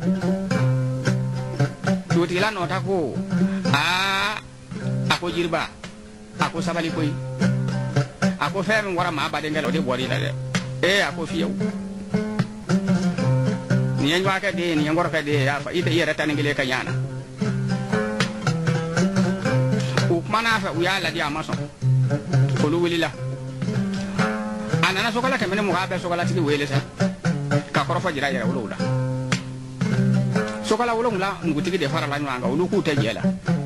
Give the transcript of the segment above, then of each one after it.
dugutigi la nɔta ko a ko jiriba a ko sabali koyi a ko fɛn min bɔra maa badenkɛ la o de bɔr'i la dɛ a ko fiyewu nin ye ɲɔgɔnkɛ den ye nin ye nkɔrɔkɛ den ye i yɛrɛ ta ni kelen ka ɲana u kuman'a fɛ u y'a ladi a ma sɔn olu wulila a nana sokala kɛmɛ ni mugan a bɛ sokalatigi wele sa ka kɔrɔfɔ jira yɛrɛ wolow la sokala wolonwula dugutigi de farala ɲɔgɔn kan olu k'u tɛ jɛ la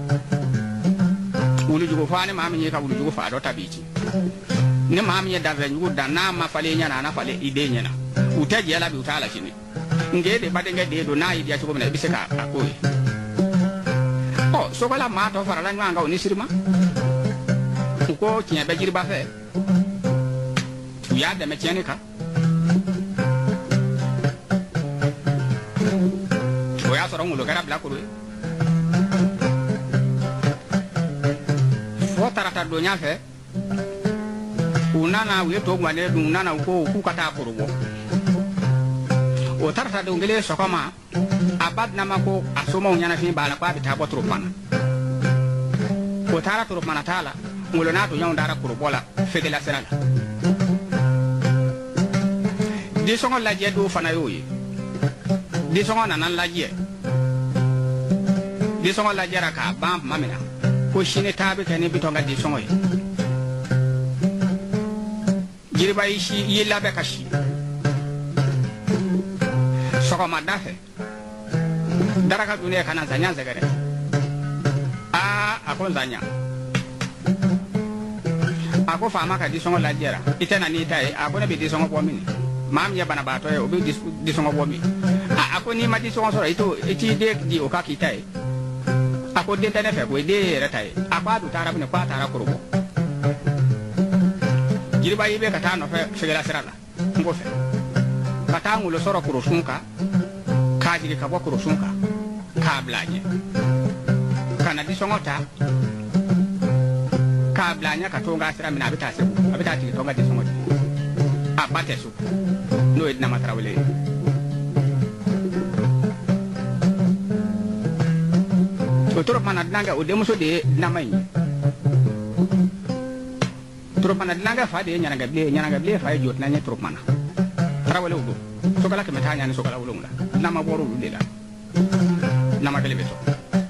wulujugu fɔ ni maa min ye ka wulujugu faa dɔ ta b'i ci ni maa min ye danfɛnjugu dan n'a ma falen ɲɛna a na falen i den ɲɛna u tɛ jɛ la bi u t'a la sini nge de badenkɛ den don n'a y'i diya cogo min na i bɛ se k'a k'o ye sokala maa tɔ farala ɲɔgɔn kan o ni sirima u ko tiɲɛ bɛ jiriba fɛ u y'a dɛmɛ tiɲɛni kan o y'a sɔrɔ ngolo kɛra bilakoro ye fo tarata donya fɛ u nana u ye to guwanen dun u nana u ko k'u ka taa koro bɔ o tarata don kelen sɔgɔma a ba dinama ko a somɔgɔw ɲɛnafin b'a la k'a bɛ taa bɔ torofana o taara torofana t'a la ngolo n'a toɲɔgɔnw taara korobɔ la fegela sira la disɔngɔ lajɛ dɔw fana y'o ye disɔngɔ nana lajɛ disɔngɔ lajɛra k'a ban tuma min na ko sini taa bɛ kɛ ni bitɔn ka disɔngɔ ye jiriba y'i labɛn ka si sɔgɔmada fɛ daraka dunnen ka na nzanya sɛgɛrɛ a ko nzanya a ko faama ka disɔngɔ lajɛra i tɛ na n'i ta ye a ko ne bɛ disɔngɔ bɔ min maa min ye banabaatɔ ye o bɛ disɔngɔ bɔ min a ko n'i ma disɔngɔ sɔrɔ i t'i den di o ka k'i ta ye a ko den tɛ ne fɛ ko i den ye yɛrɛ ta ye a ko a dun taara minɛ ko a taara korobɔ jiriba y'i bɛ ka taa nɔfɛ fegela sira la n ko fɛ ka taa ngolo sɔrɔ korosun kan k'a jigin ka bɔ korosun kan k'a bila a ɲɛ ka na disɔngɔ ta k'a bila a ɲɛ ka to n ka sira minɛ a bɛ taa segu a bɛ taa tigi tɔ n ka disɔngɔ di a ba tɛ so n'o ye Dinama Tarawele ye o toropana dilankɛ o denmuso de ye Dinama in ye toropana dilankɛ fa de ye ɲanagɛbilen fa ye Jotina ye toropana Tarawelew don sokala kɛmɛ taa ɲani sokala wolonwula Dinama bɔra olu de la Dinama kelen bɛ sɔrɔ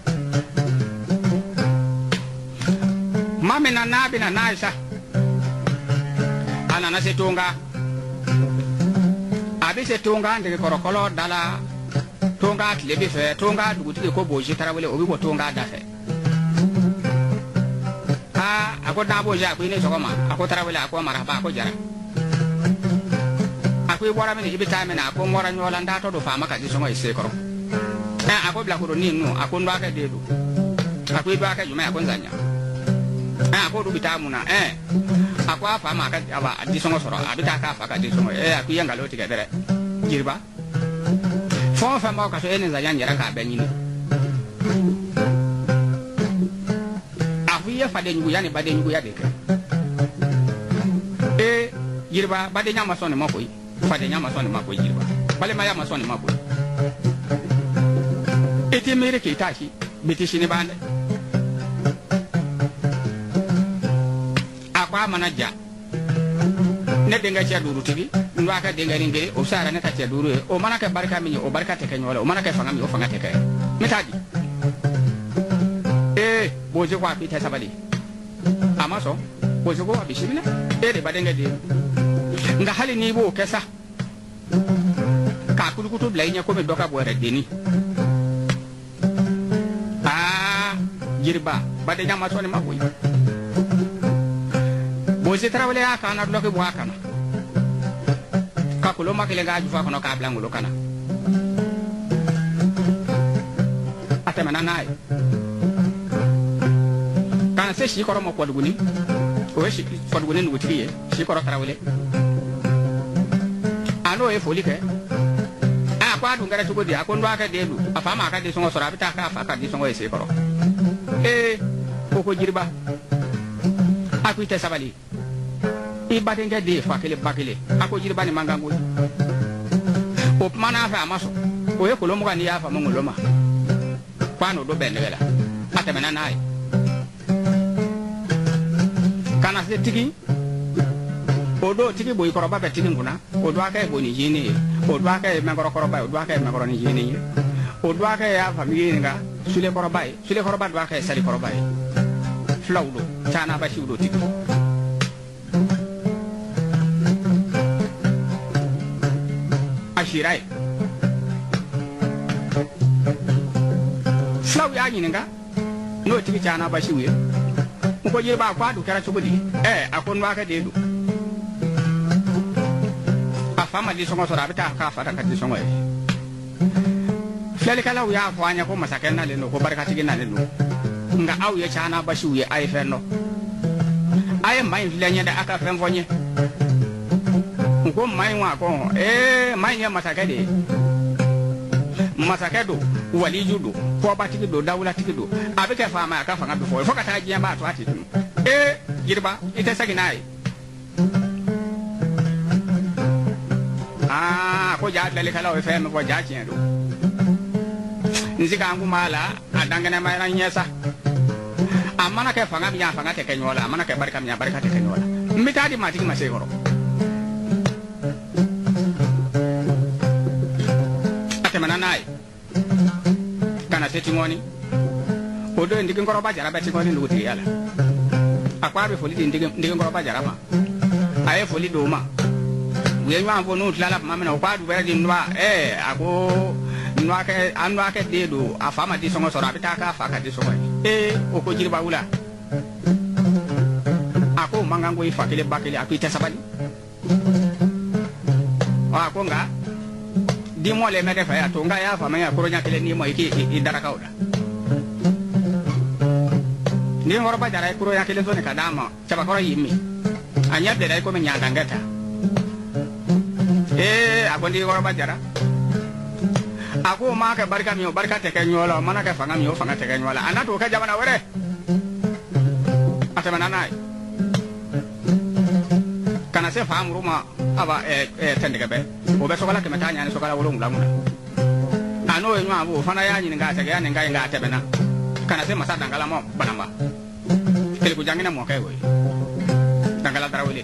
maa min na n'a bɛ na n'a ye sa a nana se Tonga a bɛ se Tonga Ndegekorokɔlɔ da la Tonga tile bɛ fɛ Tonga dugutigi ko Bozi Tarawele o bɛ bɔ Tonga da fɛ a ko n'a Bozi a ko i ni sɔgɔma a ko Tarawele a ko marahaba a ko jara a ko i bɔra min i bɛ taa min a ko n bɔra ɲɔgɔn la n taatɔ don faama ka disɔngɔ ye Sekɔrɔ a ko bilakoro ni ninnu a ko n dɔgɔkɛ den don a ko i dɔgɔkɛ jumɛn a ko n Nzanya a ko olu bɛ taa mun na a ko a fa ma a disɔngɔ sɔrɔ a bɛ taa k'a fa ka disɔngɔ ye a ko i ye nkalon tigɛ dɛrɛ jiriba fɛn o fɛn b'aw ka so e ni Nzanya yɛrɛ k'a bɛɛ ɲini a fɔ i ye fadenjuguya ni badenjuguya de kɛ jiriba badenya ma sɔn nin ma koyi fadenya ma sɔn nin ma koyi jiriba balimaya ma sɔn nin ma koyi i t'i miiri k'i t'a si bi tɛ sini ban dɛ a ko a mana ja ne denkɛ cɛ duurutigi n b'a kɛ denkɛ nin kelen o bɛ se ka kɛ ne ta cɛ duuru ye o mana kɛ barika min ye o barika tɛ kɛ ɲɔgɔn la o mana kɛ fanga min ye o fanga tɛ kɛ n bɛ taa di Bozi ko a b'i tɛ sabali a ma sɔn Bozi ko a bisimila de badenkɛ den nka hali n'i b'o kɛ sa k'a kutukutu bila i ɲɛ komi dɔ ka bɔ yɛrɛ denni jiriba badenya ma sɔn nin ma koyi Bozi Tarawele y'a kan na dulɔki bɔ a kan na ka koloma kelen k'a jufa kɔnɔ k'a bila ngolo kana a tɛmɛna n'a ye kana se Sikɔrɔ ma Kɔduguni o ye Kɔduguni dugutigi ye Sikɔrɔ Tarawele a n'o ye foli kɛ a ko a dun kɛra cogo di a ko n dɔgɔkɛ den don a fa ma a ka disɔngɔ sɔrɔ a bɛ taa k'a fa ka disɔngɔ ye Sekɔrɔ ko jiriba a ko i tɛ sabali i badenkɛ den ye fa kelen ba kelen a ko jiriba nin man kan koyi o kuma n'a fɛ a ma sɔn o ye kolo mugan ni y'a faamu ngolo ma kwano do bendela atemena nayi kana se tigi odo tigi boy koroba be tigi nguna odo aka e boni jini odo aka e mengoro koroba odo aka e mengoro ni jini odo aka ya famille nga sule koroba do aka e sali koroba flawdo chana ba shiwdo tigi ashirai flaw ya nyinga no tigi chana ba shiwe ko jirba kwa du kara chugudi akon wa ka dedu afama di songo sora bita ka fata ka di songo flele kala ya fanya ko masaken na leno ko barka tigi na leno nga aw ye chana ba shiwe ay fenno ay mai flenya da aka fen fonye ko mai wa ko mai nya masakede masakedo wali judo ko batiki do dawla tikido abike fama aka fanga before fo kata jiya ba to ati girba ite saginai ko ja dale kala o fem ko ja tiendo nzika ngu mala adangana mai ran yesa amana ke fanga biya fanga te kenyola amana ke barka miya barka te kenyola mitadi matiki masegoro atemananai kana setimoni odo ndike ngoro bajara beti ngoni luti yala akwabe foli ndike ngoro bajara ma aye foli do ma we nwa mbo no tlala mama na kwadu be di nwa ako nwa ke anwa ke de do afama di songo sora bita ka fa ka di songo oko jiriba wula ako mangango ifa kile bakile akuita sabali ako nga di mo le meke fa ya to nga ya fa ma ya koronya kile ni mo iki idaraka oda ni ngoro ba jara kuro ya kile zone kadama chaba koro yimi anya de dai ko me nyanga ngata akondi ngoro ba jara ako ma ka barka mi barka te kenyola mana ka fanga mi o fanga te kenyola anato ka jamana were atamana nai kana se fam ruma aba tende be o be sokala ke metanya ni sokala wolo ngula ano enyu abu fana ya nyi nga te ga ni nga te bena kana se masa dangala mo banamba kele ku jangina mo kay we dangala darawele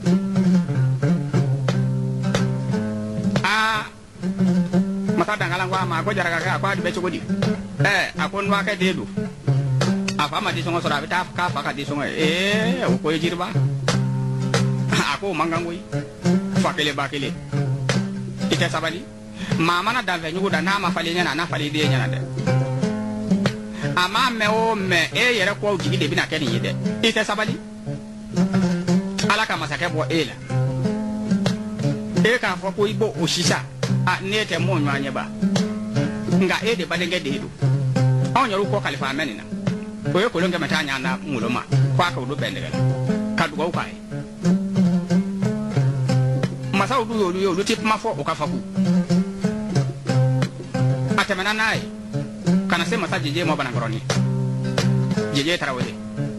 masa dangala ngwa ma ko jara ka kwa di be chogodi akon wa ka dedu afama di songo sora bita ka fa ka di songo o ko yirba ako mangangoi fakele bakele ite sabali mama na dave nyugo da na ma fali nya na fali de nya na de ama me o me yere ko jigi de bi na keni yede ite sabali alaka masake bo ela ka fo ko ibo oshisha ne te mo nwa anya ba nga de badenge de do onyo ko khalifa menina ko ye ko longe matanya na muloma kwa ka do bendega ka do ko kai masa udu yo tip mafo okafaku atemana nai kana se masa jeje mo bana goroni jeje tarawele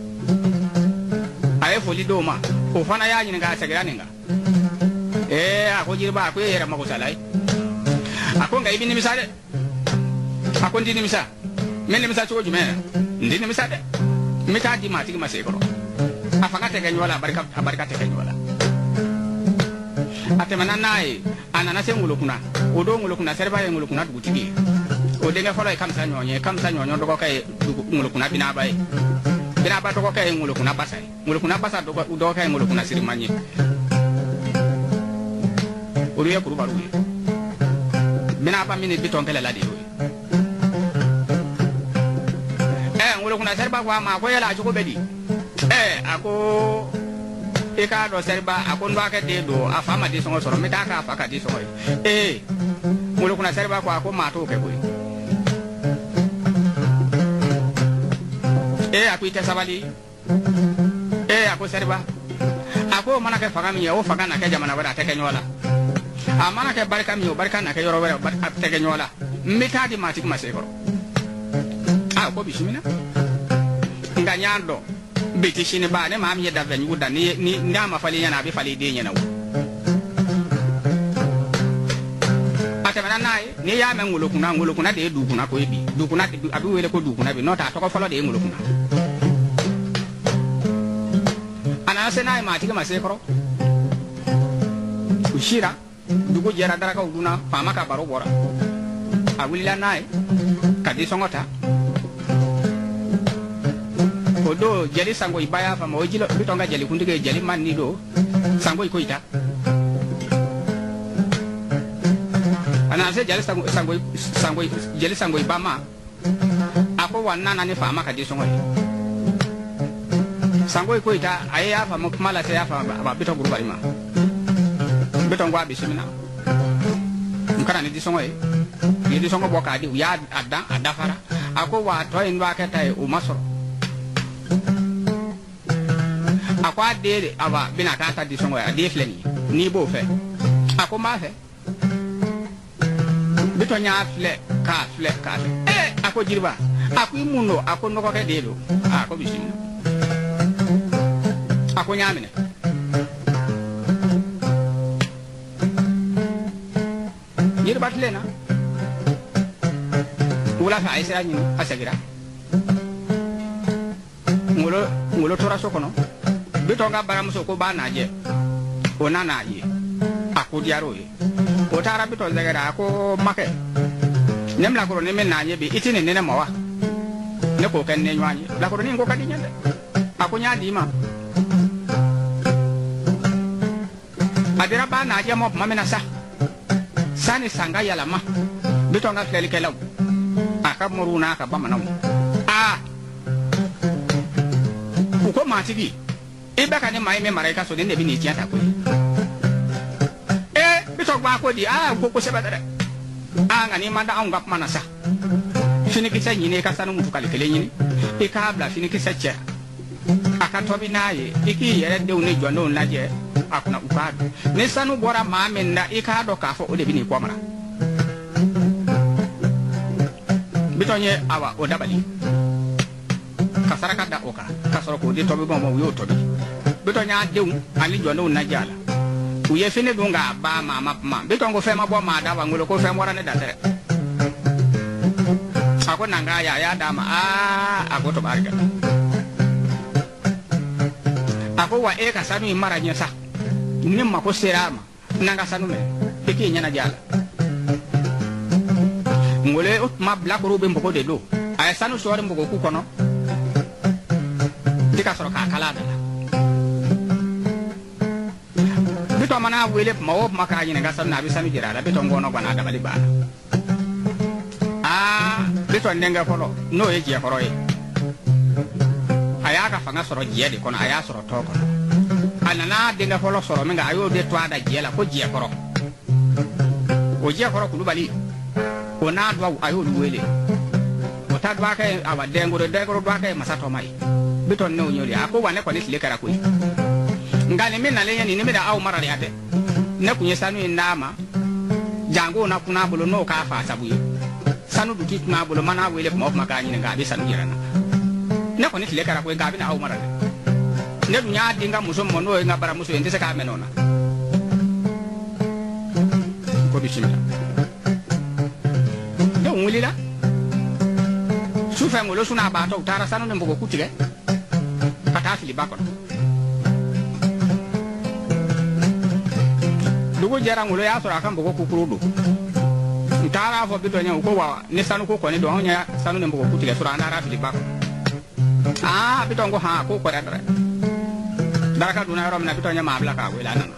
aye foli do ma o fana ya nyi nga segera ninga ako jirba ko yera mako salai ako nga ibini misade ako ndini misa menne misa cho jume ndini misade mita di mati ma segoro afanga te kenyola barka te kenyola atemana nai anana se ngulukuna odo ngulukuna serba ye ngulukuna dugutigi odenga folo e kamsa nyonyo dogo kay ngulukuna binaba dogo kay ngulukuna basa dogo kay ngulukuna sirimanye odo ya kuruba ruwe binaba mini biton kala ladi ngulukuna serba kwa ma ko yala chuko bedi ako eka do serba akon wa ka de do afama di songo soro meta ka fa ka di songo mulo kuna serba ko ako mato ke boy akuita sabali ako serba ako mana ke faga mi o faga na ke jamana wala te ke nyola amana ke barka mi o barka na ke yoro wala barka te ke nyola meta di matik masekoro ko bishimina nganyando biti shini ba ne ma mi da venyu da ni ndama fali yana bi fali de nyana atemana nai ni ya men ngulokuna de dukuna ko ebi dukuna abi wele ko dukuna bi nota to ko folo de ngulokuna ana se nai ma tiga ma se koro ushira dugu jera dara ka uduna fama ka baro bora awilila nai kadi songota kodo jeli sango ibaya fama ojilo bitonga jeli kundige jeli man ni do sango ikoita ana se jeli sango jeli sango ibama ako wanna ni fama kadi songo sango ikoita aya fama mala se ya fama ba bito guru balima beton gwa bisimina mkana ni disongo ni disongo boka di ya adafara ako wa to indwa keta e umasoro ako ade aba bina kanta disongo ade fleni ni bo fe ako ma fe beton nya fle ka ako jirba ako imuno ako noko ke delo ako bisimina ako nyamine yir batlena wala fa aisra ni asagira ngolo tora sokono bitonga baram soko banaje onana yi akudiaro yi otara biton zagara ko make nemla ko ne men nanye bi itine ne mawa ne ko kan ne nywanye la ko ni ko kadi nyande akunya di ma adira banaje mo mamena sa sani sanga yala ma bitonga fleli kelaw aka moruna aka bamanaw uko matigi ibaka ne mai me maraika so ne bi ni tiata ko bitogba ko di ko sebadare ngani manda ngap manasa fini kisa nyine ka sanu mutu kale kele nyine ka bla fini kisa che aka tobi naye iki yere de une jono naje akuna ukado ne sanu bora ma menna ika do ka fo o de bini ko mara bitonye awa o dabali kasara ka da oka kasara ko de tobi bon mo yo tobi bitonya deun ali jono najala uye fini dunga ba ma bitongo fe ma bo ma da wangulo ko fe mora ne da tere ako nanga ya dama ako to barga ako wa ka sanu mara nyesa nimma ko serama nanga sanu me peki nyana jala ngole ma black robe mboko de do ay sanu sore mboko ku kono tika soro ka kala da bito mana wele mawo maka nyina ga sanu na bi sanu jira da bito ngono bana da bali ba bito ndenga folo no e je foro e aya ka fanga soro je de kono aya soro to kono anana denga folo soro menga ayo de to ada je la ko je foro o je foro kulu bali o na dwa ayo wele o ta dwa ka awa dengo dwa ka masato mai bito ne o nyori ako wane ko ni sile kara ko ngani minna le yani ni me da aw mara ya de ne kunye sanu inama jango na kuna bolo no ka fa sabuye sanu duki na bolo mana wele mo maka ni nga be sanu jirana ne ko ni sile kara ko nga be na aw mara ne dunya dinga muso mo no nga bara muso ente se ka menona ko bisimila do ngulila sufa ngolo suna ba to tara sanu ne mbogo kutige kata fili bakon dugu jara ngulo ya sura kan mbogo kukurudu ntara fo bitonya uko wa ne sanu ko ko ne do nya sanu ne mbogo kutige sura ndara fili bakon bitongo ha ko ko dara daraka duna rom na bitonya mabla ka wela nana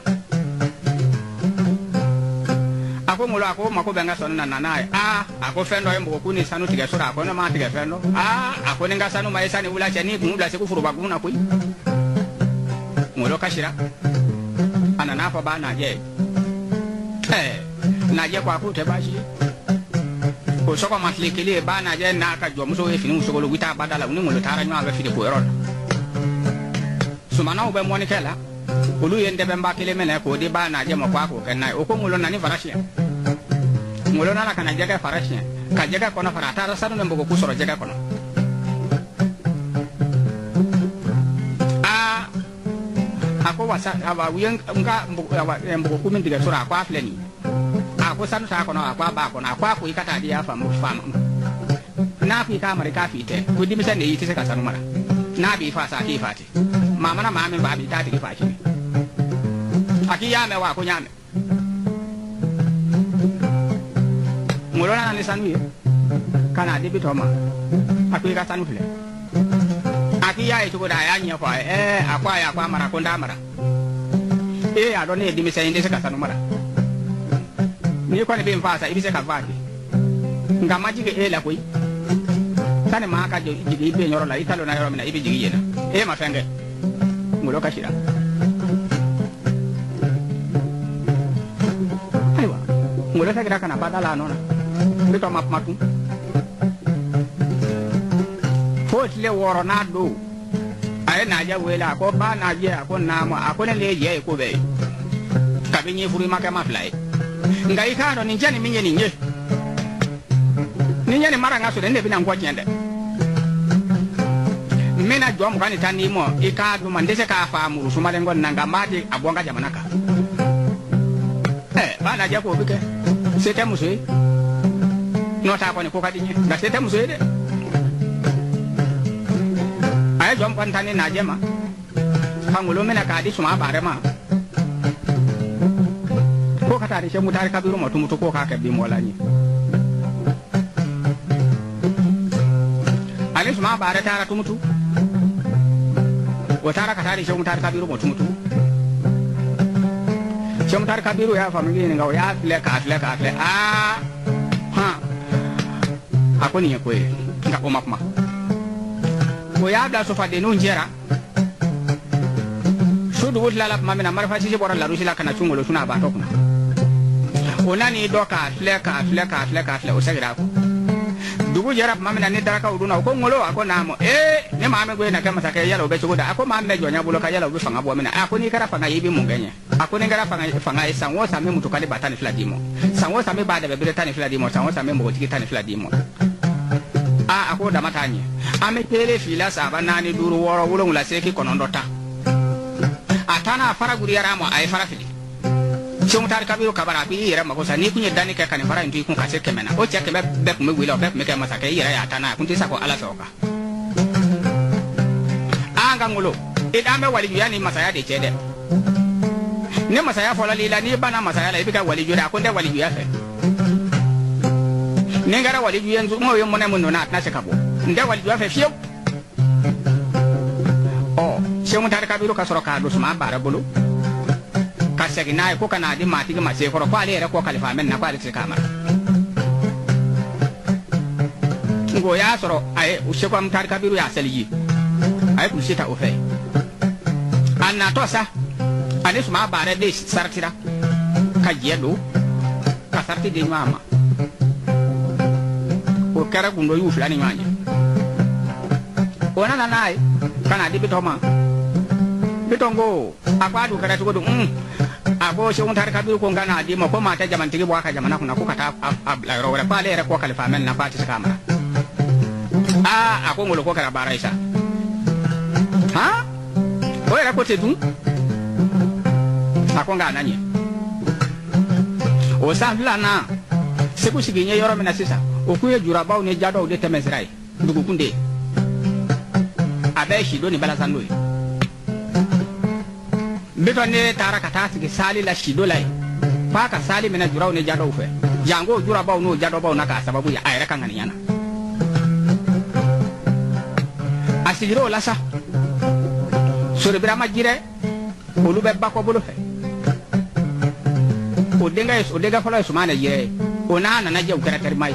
ako ngulo ako mako benga sonu na nanae ako fendo yembo kuni sanu tige sura ako na ma tige fendo ako nenga sanu mai sani ula chani kumula se kufuru baguna kui ngulo kashira anana fa ba na je na je kwa ku te bashi ko soko maslikili ba na je na ka jom so e fini muso lo wita badala uni ngulo tara nwa ba fide ko erod sumana ube moni kela ulu yende bemba kile mene ko di ba na je mo kwa ko kenai o ko ngulo nani farashia ngulo nana kana jaga farashia ka jaga kono farata ra sanu nembo ko soro jaga kono ako wasa aba wiyen nga mbo ko min diga sura kwa fleni ako ako sanu sa ko no akwa ba ko na akwa ko ikata dia fa mu fa na fi ka mari ka fite ko dimi san ne yi tise ka sanu mara na bi fa sa ki fati mama na mama ba bi ta ti fa shi aki ya me wa ko nya me mulo na ni sanu ye kana de bi to ma aku ka sanu fle aki ya e to da ya nya fa akwa ya kwa mara ko nda mara ya do ne dimi san inde se ka sanu mara ni ko ne bi fa sa ibi se ka fati ngama jige la koi tane ma ka jigi ibe nyoro la italo na yoro mina ibe jigi yena ma fenge mulo ka shira aiwa mulo sa kana badala nona bito map matu fot le woro na do ay na ja wela ko ba na je ko na mo akone le je ko be ka be ni furi maka ma flai ngai ka do ni jani minye ni nye ni nyane mara ngaso ne bina ngwa nyende mena jom kan tani mo ika du mandese ka fa muru suma den gon nanga mati abonga jamanaka bana ja ko bike sete musui no ta ko ni ko kadinye da sete musui de ay jom kan tani na jema pangulo mena ka di suma bare ma ko kata ri shemu tar kabiru mo tumuto ko ka ke bi mo lani ale suma bare tara tumutu watara katari shemu tar kabiru mo tumutu shemu tar kabiru ya famili ni ngao ya fle akoni ko nga ko makma ko ya da so fade no njera sudu wut lalap mamina marfa ci bora la rusila kana chungolo tuna ba tokuna onani doka fle o sagira ko dugu jarap mamina ni daraka uduna ko ngolo ako namo ne mame gwe na kama sakaya yalo be chugoda ako mame jonya bulo ka yalo be fanga bo mina ako ni kara fanga yibi mungenye ako ni kara fanga sanwo same mutukali batani fladimo sanwo same bada be betani fladimo sanwo same mo tiki tani fladimo ako da matanye ame pele fila saba nani duru woro wulo ngula seki konondota atana fara guri yaramo ay fara fili chong tar kabiru kabara bi yera makosa ni kunye dani ke kan fara ndu kun kase kemena o cheke be me wila be me ke masake yera ya tana kun tisa ko ala soka anga ngulo idame wali yani masaya de chede ne masaya fola lila ni bana masaya la ibika wali jura ko de wali ya fe ne ngara wali yenzu mo yo mona mun na na sekabo nde wali ya fe fiyo chong tar kabiru ka soroka do suma bara bolo kasegi na ko kana di mati ga mase ko ale era ko kalifa men na ko ale kamara ngo ya soro ay ushe ko am tar kabiru ya saliyi ay ku sita o fe anna to sa ani suma bare de sartira ka jedo ka sarti de mama o kara gundo yu fulani manje ona nanai kana di bitoma bitongo akwadu kada tugodu ako shon tar kabiru ko ngana di mo ko mata jaman tigi bo aka jamana kuna ko kata abla ro pa le ko kalifa men na pati kamera ako ngolo ko kara baraisa o era ko tedu ako ngana ni o sa lana se ko siginye yoro mena sisa o ku ejura bawo ne jado de temesrai dugu kunde abe shi do ni bala sanoi bito ne tara kata sigi sali la shido lai pa ka sali mena juraw ne jado fe jango jura baw no jado baw naka sababu ya ayra kan yana asigiro la sa sore brama jire olu be bako bolo fe o denga fala sumana jire ona na jaw karater mai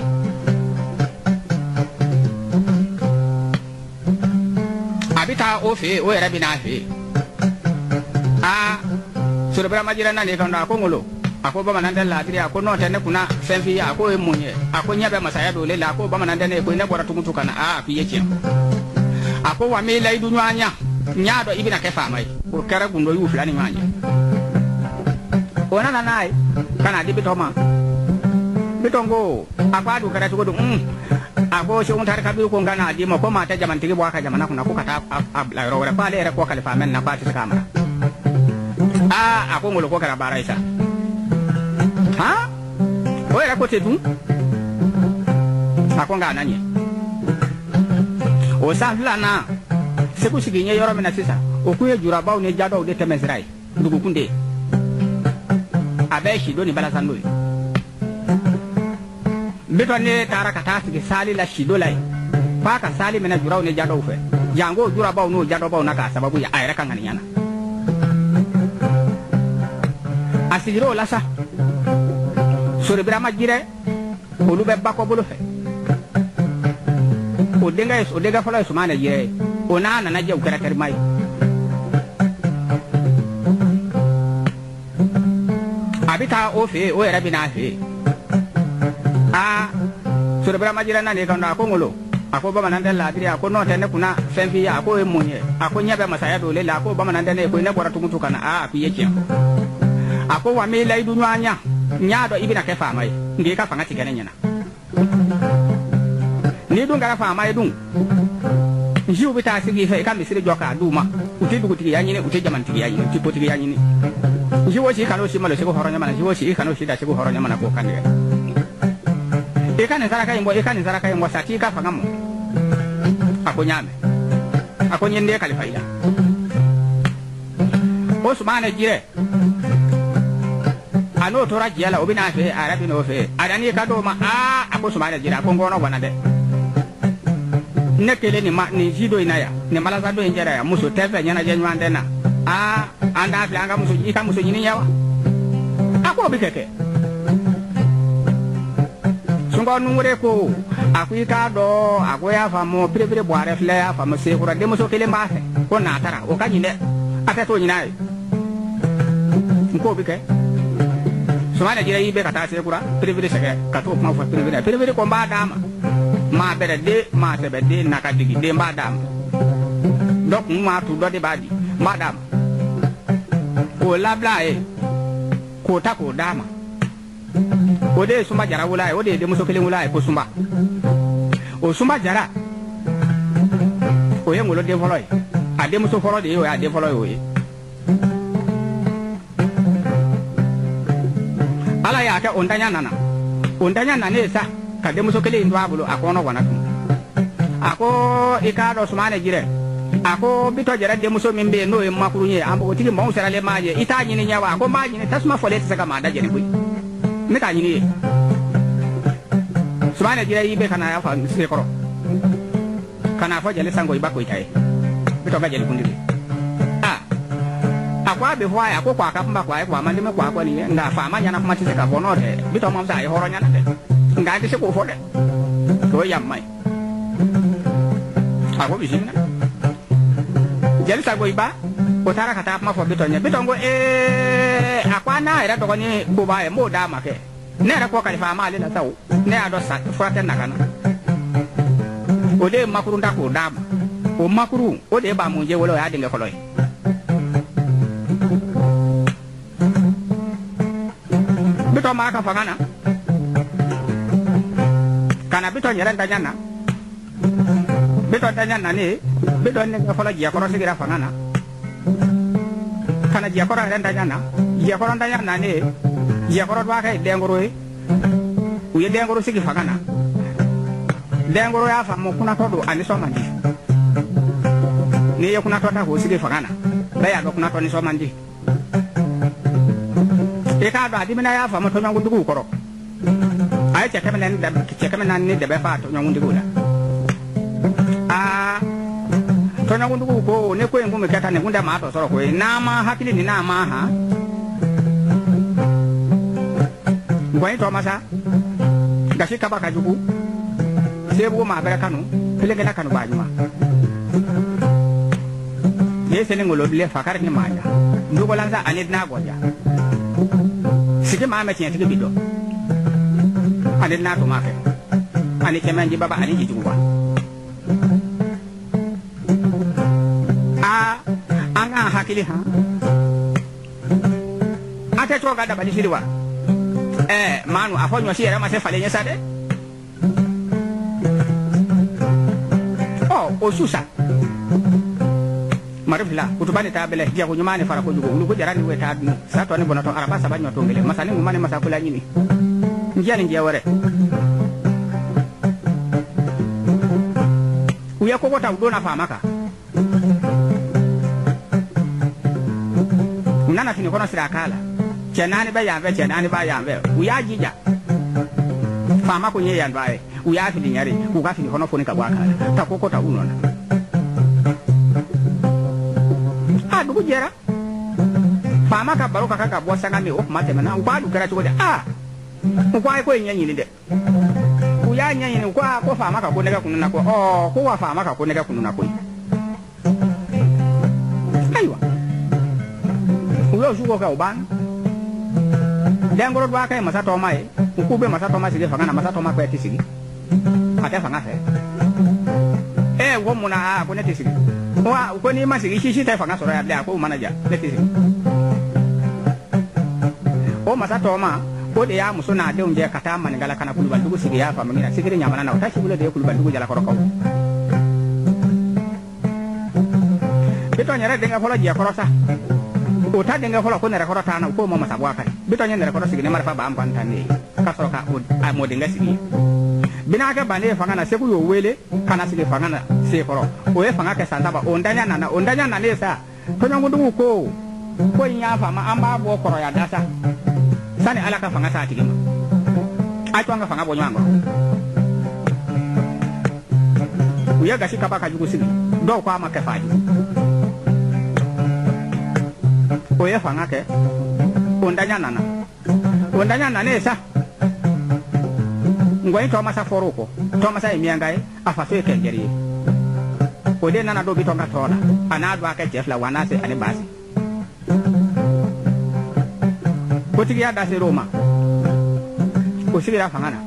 abita o fe o era bina fe sura bara majira nani kan ko ngolo ako ba mananda la tri ako no tane kuna femfi ako e munye ako nyabe masaya dole la ako ba mananda ne ko ne bora tumutu kana fi yake ako wa me lai dunyo anya nyado ibina ke famai ko kara gundo yu fulani manje ona nanai kana di bitoma bitongo akwadu kara tugo ako shon tar kabiru ko ngana di mo ko mata jaman tigi bo aka jamana kuna ko kata abla ro pa le ko kalifa men na pati kamera ako ngolo ko kara baraisa o era ko te dun akonga nanye o safla na se ko sigi nye yoro mena sisa o ku ye jura baw ne jado de temesrai dugu kunde abe shi do ni bala sanoi bito ne tara kata sigi sali la shido lai pa ka sali mena jura ne jado fe jango jura baw no jado baw naka sababu ya ayra kan ngani yana asigiro la sa sore brama jire olu be bako bulu fe o denga fala sumana jire o na na je ukara karmai abita o fe o era bina fe sore brama jire na ne kan ko ngolo ako ba manande la dire ako no tene kuna femfi ako e munye ako nyabe masaya dole la ako ba manande ne ko ne bora tumutu kana aku yechi ako wa me la idu nwanya nyado ibina ke fa mai ngi ka fanga tigane nyana ni dun gara fa mai dun jiu bita sigi fe ka misiri joka duma uti dugu tigi yanyine uti jaman tigi yanyine uti potigi yanyine jiwo shi kanu shi malo shi ko horonya mana jiwo shi kanu shi da shi ko horonya mana ko kande e kan zaraka imbo sati ka fanga mo ako nyame ako nyende kalifaida Osmane jire ano tora jela obina fe arabi no fe adani ka do ma ako Osmane jira ko ngono wana de nekele ni ma ni jido inaya ni malaza do injera ya muso tefe nyana jenwa ndena anda flanga muso ika muso nyini yawa ako bikeke sungo nungure ko akuika do agoya famo pire boare fle ya famo sekura de muso kele mbafe ko na tara o kanyine ate to nyina nko bike Osmane jira yibe kata sekura pire sege kato ma fa pire ko mba dama ma bere de ma tebe de nakadigi de mba dama dok ma tu do de badi madam o labla ko ta ko dama o de sumba jara wula o de muso kele wula ko sumba o sumba jara o ye ngolo de foloy a de muso folo de yo a de foloy o ye ala ya ka ondanya nana sa ka de muso kele ndwa bulu akono wana tu ako ikado Osmane jire ako bito jara de muso mimbe no e makurunye ambo tigi mo sera le maje ita nyini nyawa ako maji ne tasma fole tsaka manda jere bui ne ka nyini Osmane jira yibe kana ya fa se koro kana fa jale sango ibako itai bito ga jale kundiri akwa be hwa ya ko kwa ka pamba kwa mande me kwa ni nga fa ma nyana kuma tsaka bono de bito mo sa horo nyana de nga de se ko fo de to yamai ako bisina jeli sago iba otara kata ma fo bito nya bito ngo akwa na era to ni buba mo da ma ke ne era ko kali fa ma le na taw ne ado sa frate na kana o de makuru nda ko dama o makuru o de ba mo je wolo ya dinga foloy bito ma ka fa kana bito nyere ndanya na bito tanya nani bito ne fala jia koro sigira fangana kana jia koro renda nyana jia koro ndanya nani jia koro dwa kai dengoro uye dengoro sigi fangana dengoro ya fa mo kuna todo ani so mandi ni ye kuna tota ho sigi fangana ba ya do kuna to ni so mandi e ka do adimina ya fa mo to nyangu dugu koro ay chekame ni de be fa to nyangu dugu la tona kundu ko ne ko ngume kata ne kunda ma to soro ko na ma hakili ni na ma ha ngwai to masa gashi ka baka jugu sebu ma bere kanu pelenge na kanu ba nyuma ye sene ngolo bile fakar ni ma ya ndugo lanza anid na goja sike ma me tiyan tike bido anid na to ma fe ani kemenji baba ani jugu ba anga hakili ha ate to ga da bani shiriwa manu afonyo si era ma se fale nyesa de osusa marifla kutubani tabele dia ko nyumane fara ko jugo lu ko jarani we ta sa to ne bonato araba sa banyo to ngele masani ngumane masakula nyini njia ni njia wore uya kokota udona famaka unana fini kono sirakala chenani ba yambe uya jija fama ko nyeyan bae uya fini nyare uga fini kono foni ka gwakala ta kokota unona dugu jera fama ka baroka kaka bosa ngami op matema na ubadu kara choko ukwa ko nyanyi de uya nyanyi ni kwa ko fama ka kuneka kununa ko ko wa fama ka kuneka kununa ko aiwa uyo jugo ka uban dengoro dwa ka masa to mai ukube masa to mai sige fanga na masa to mai ko etisigi ate fanga fe wo muna ko netisigi wa ko ni masigi shi ta fanga soro ya da ko manager netisigi o masa to ma ko de ya muso na de unje kata man ngala kana kulubal dugu sigi ya fama ngira sigiri nyamana na tashi bule de kulubal dugu jala koroko bito nyere denga fola je korosa o ta denga fola ko nere korota na ko mo masa bwa kai bito nyere korosa sigi ne marfa ba am pantane ka soro ka mo denga sigi bina ka bane fanga na seku yo wele kana sigi fanga na se koro o e fanga ke santa ba ondanya na ne sa to nyangu dugu ko nya fama amba bo koro ya dasa sani ala ka fanga sa tigima a to anga fanga bo nyango uya gashi ka baka jugu sigi do kwa ma ke faji o e fanga ke ondanya na ne sa ngoi to masa foroko to masa imiangai afaso ekengeri o de nana do bitonga tola ana do aka jefla wanase ani basi kotigia dase Roma o sigira fangana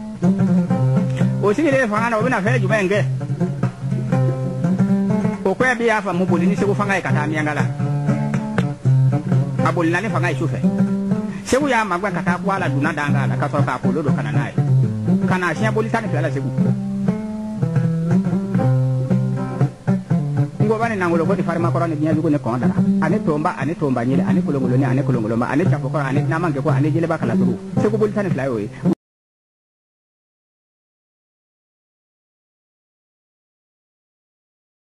o bina fe jumenge o kwa bi afa mubulini se ko fanga ikata miangala abolina ne fanga isufe sebu ya magwa kata kwala duna dangala ka so ka polodo kana nae kana sia bolitani fela sebu ngobane nangolo ko di farma korone binya jugo ne kondara ane tomba nyile ane kolongolo ne ane kolongolo ma ane chapoko ane namange ko ane jile bakala turu segu bolitani fela yoy